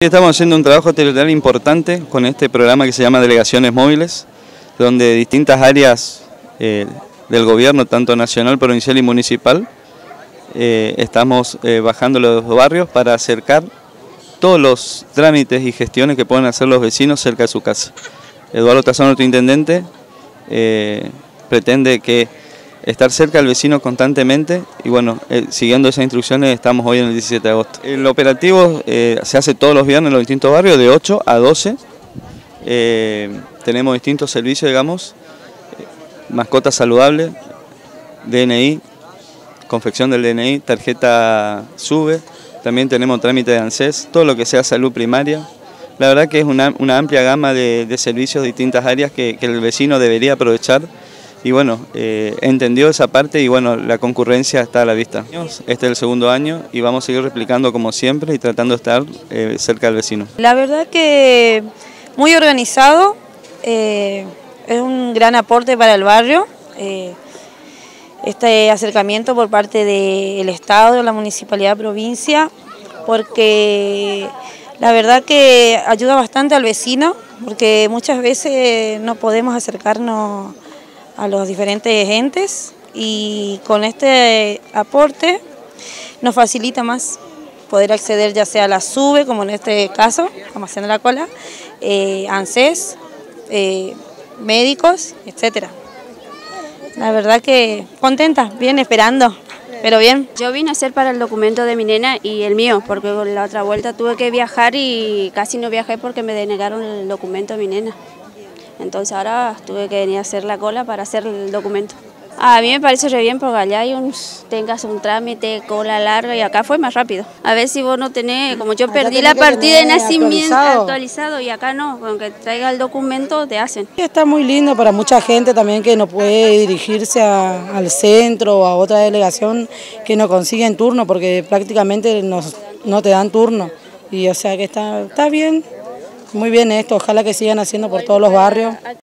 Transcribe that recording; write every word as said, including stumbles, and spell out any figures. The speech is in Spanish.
Estamos haciendo un trabajo territorial importante con este programa que se llama Delegaciones Móviles, donde distintas áreas eh, del gobierno, tanto nacional, provincial y municipal, eh, estamos eh, bajando los barrios para acercar todos los trámites y gestiones que pueden hacer los vecinos cerca de su casa. Eduardo Tazón, nuestro intendente, eh, pretende que estar cerca del vecino constantemente y bueno, eh, siguiendo esas instrucciones estamos hoy en el diecisiete de agosto. El operativo eh, se hace todos los viernes en los distintos barrios de ocho a doce. Eh, tenemos distintos servicios, digamos, mascotas saludables, D N I, confección del D N I, tarjeta SUBE, también tenemos trámite de ANSES, todo lo que sea salud primaria. La verdad que es una, una amplia gama de, de servicios de distintas áreas que, que el vecino debería aprovechar. Y bueno, eh, entendió esa parte y bueno, la concurrencia está a la vista. Este es el segundo año y vamos a seguir replicando como siempre y tratando de estar eh, cerca del vecino. La verdad que muy organizado, eh, es un gran aporte para el barrio, eh, este acercamiento por parte del Estado, de la Municipalidad, provincia, porque la verdad que ayuda bastante al vecino, porque muchas veces no podemos acercarnos a los diferentes entes y con este aporte nos facilita más poder acceder ya sea a la SUBE, como en este caso, como haciendo la cola, eh, ANSES, eh, médicos, etcétera. La verdad que contenta, bien, esperando, pero bien. Yo vine a hacer para el documento de mi nena y el mío, porque con la otra vuelta tuve que viajar y casi no viajé porque me denegaron el documento de mi nena. Entonces ahora tuve que venir a hacer la cola para hacer el documento. A mí me parece re bien porque allá hay un, tengas un trámite, cola larga y acá fue más rápido. A ver si vos no tenés, como yo perdí la partida de nacimiento actualizado. actualizado y acá no, aunque traiga el documento te hacen. Está muy lindo para mucha gente también que no puede dirigirse a, al centro o a otra delegación que no consiguen turno porque prácticamente nos, no te dan turno. Y o sea que está, está bien. Muy bien esto, ojalá que sigan haciendo por todos los barrios.